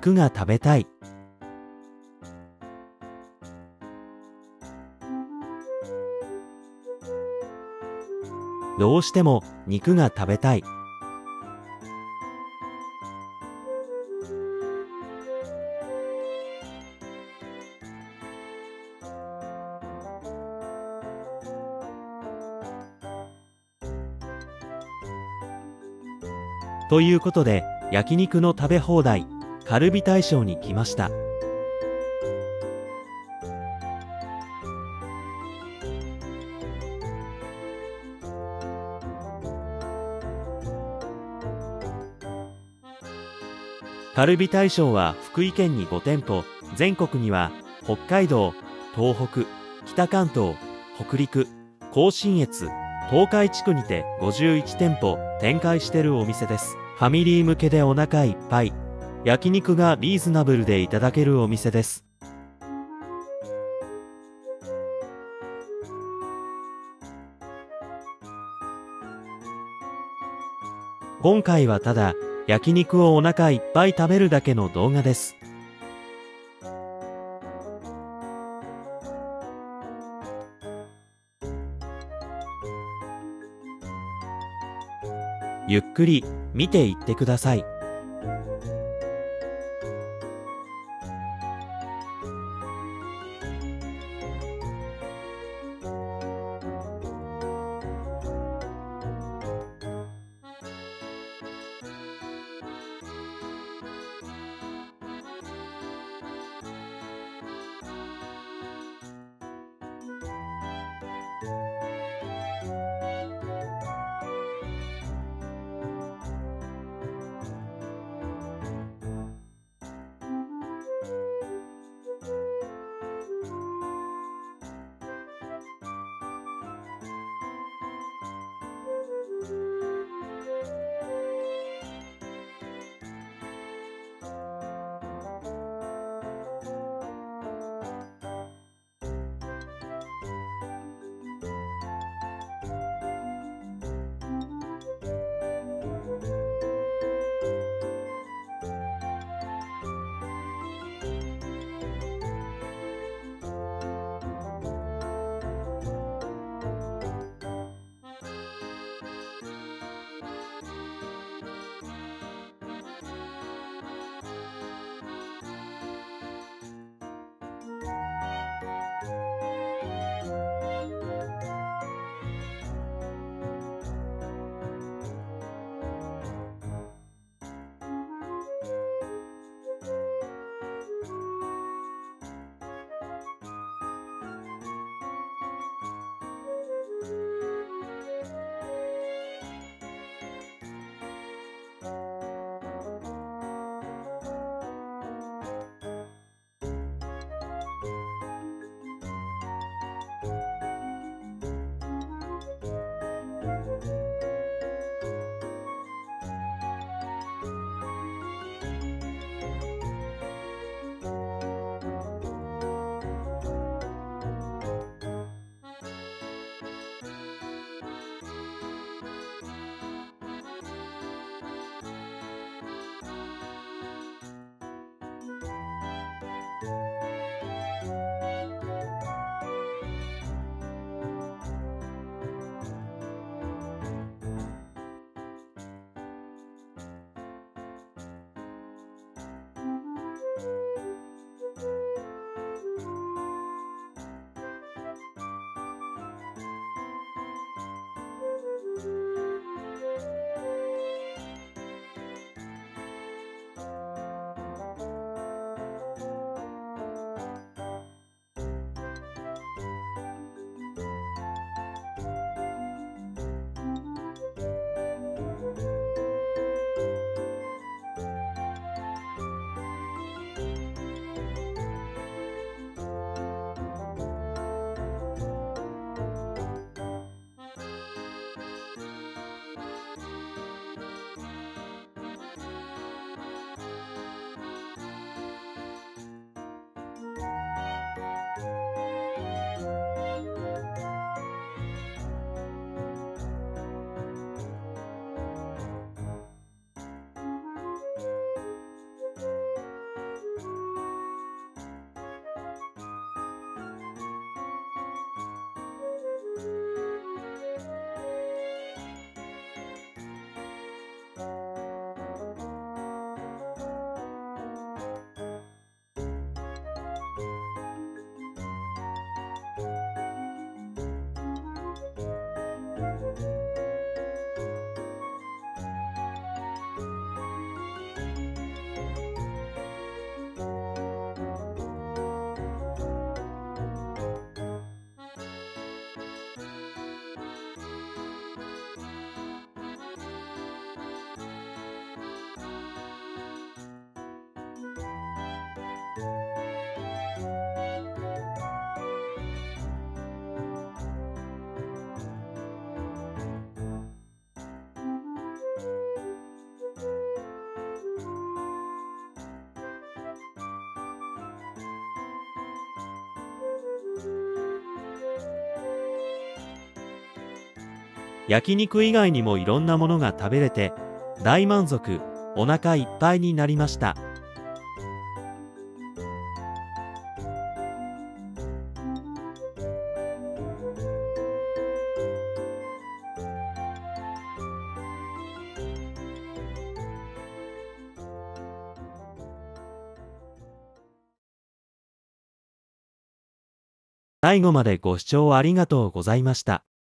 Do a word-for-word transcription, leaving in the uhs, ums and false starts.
肉が食べたい。どうしても肉が食べたい。ということで、焼肉の食べ放題、カルビ大将に来ました。カルビ大将は福井県にご店舗、全国には北海道、東北、北関東、北陸、甲信越、東海地区にてごじゅういち店舗展開しているお店です。ファミリー向けでお腹いっぱい、焼肉がリーズナブルでいただけるお店です。今回はただ、焼肉をお腹いっぱい食べるだけの動画です。ゆっくり見ていってください。 焼肉以外にもいろんなものが食べれて、大満足、お腹いっぱいになりました。最後までご視聴ありがとうございました。